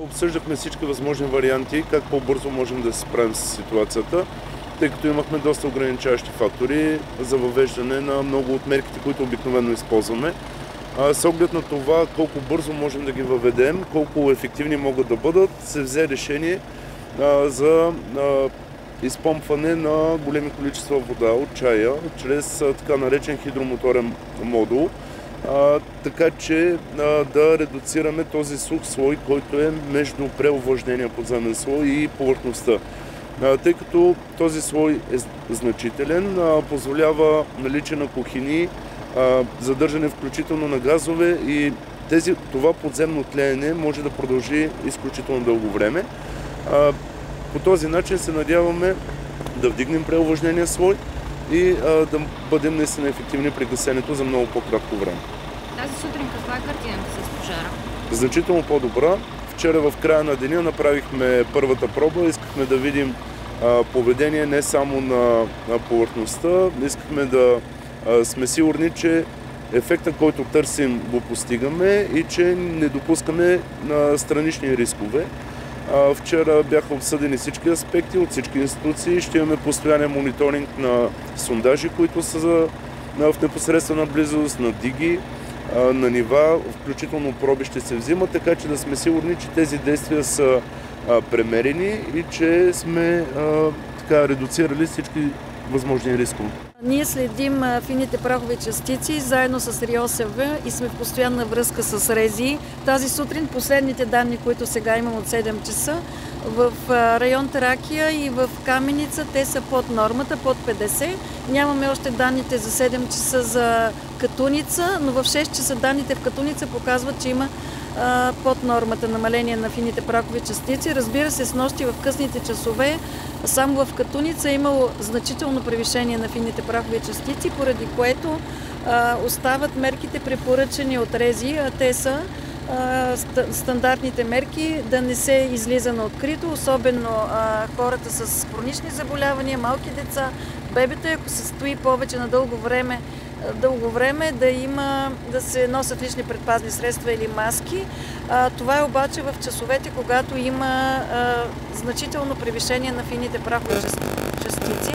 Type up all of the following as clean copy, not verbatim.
обсъждахме всички възможни варианти, как по-бързо можем да се справим с ситуацията, тъй като имахме доста ограничаващи фактори за въвеждане на много от мерките, които обикновено използваме. С оглед на това колко бързо можем да ги въведем, колко ефективни могат да бъдат, се взе решение за изпомпване на големи количества вода от чая чрез така наречен хидромоторен модул, така че да редуцираме този сух слой, който е между преовлажнения подземен слой и повърхността. Тъй като този слой е значителен, позволява наличие на кухини, задържане включително на газове и това подземно тлеене може да продължи изключително дълго време. По този начин се надяваме да вдигнем преовлажнения слой и да бъдем наистина ефективни при гасенето за много по-кратко време. Тази сутрин каква е картината с пожара? Значително по-добра. Вчера в края на деня направихме първата проба, искахме да видим поведение не само на повърхността, искахме да сме сигурни, че ефекта, който търсим, го постигаме и че не допускаме на странични рискове. Вчера бяха обсъдени всички аспекти от всички институции. Ще имаме постоянен мониторинг на сондажи, които са в непосредствена близост, на диги, на нива, включително проби ще се взимат, така че да сме сигурни, че тези действия са премерени и че сме редуцирали всички възможни рискове. Ние следим фините прахови частици заедно с РИОСВ и сме в постоянна връзка с РЕЗИ. Тази сутрин последните данни, които сега имам от 7 часа, в район Тракия и в Каменица те са под нормата, под 50. Нямаме още данните за 7 часа за Катуница, но в 6 часа данните в Катуница показват, че има под нормата намаление на фините прахови частици. Разбира се, снощи в късните часове само в Катуница е имало значително превишение на фините прахови частици, поради което остават мерките препоръчани от РЕЗИ, а те са стандартните мерки да не се излиза на открито, особено хората с хронични заболявания, малки деца, бебета, ако се стои повече на дълго време да се носят лични предпазни средства или маски. Това е обаче в часовете, когато има значително превишение на фините прахови частици.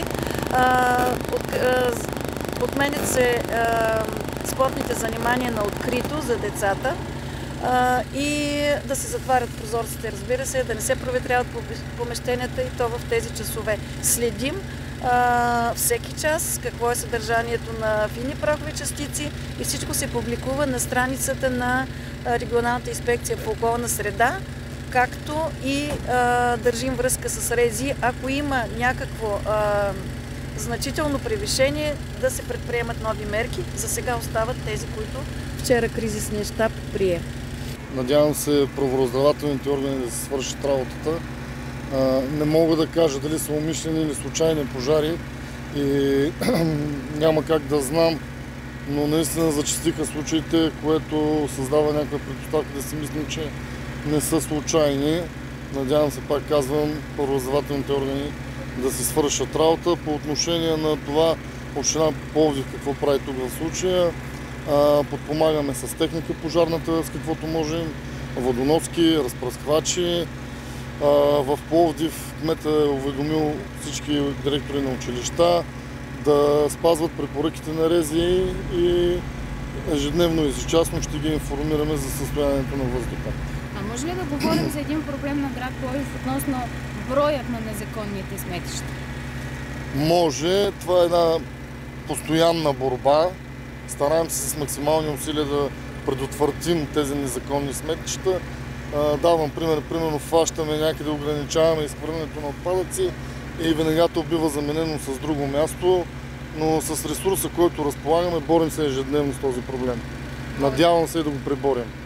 Отменят се спортните занимания на открито за децата и да се затварят прозорците, разбира се, да не се проветряват помещенията и то в тези часове. Следим всеки час какво е съдържанието на фини прахови частици и всичко се публикува на страницата на Регионалната инспекция по околна среда, както и държим връзка с РЕЗИ, ако има някакво значително превишение, да се предприемат нови мерки. За сега остават тези, които вчера кризисният щаб прие. Надявам се правораздавателните органи да се свършат работата. Не мога да кажа дали са умишлени или случайни пожари и няма как да знам, но наистина зачестиха случаите, което създава някаква предпоставка да си мислим, че не са случайни. Надявам се, пак казвам, правораздавателните органи да си свършат работа. По отношение на това община Пловдив какво прави тук в случая, подпомагаме с техника пожарната, с каквото можем, водоноски, разпръсквачи. В Пловдив кметът е уведомил всички директори на училища да спазват препоръките на РЕЗИ и ежедневно и ежечасно ще ги информираме за състоянието на въздуха. А може ли да говорим за един проблем на град Пловдив относно броят на незаконните сметища? Може. Това е една постоянна борба. Стараем се с максимални усилия да предотвратим тези незаконни сметища. Давам пример, примерно фащаме някъде, ограничаваме изхвърлянето на отпадъци и винегато бива заменено с друго място, но с ресурса, който разполагаме, борим се ежедневно с този проблем. Надявам се и да го преборим.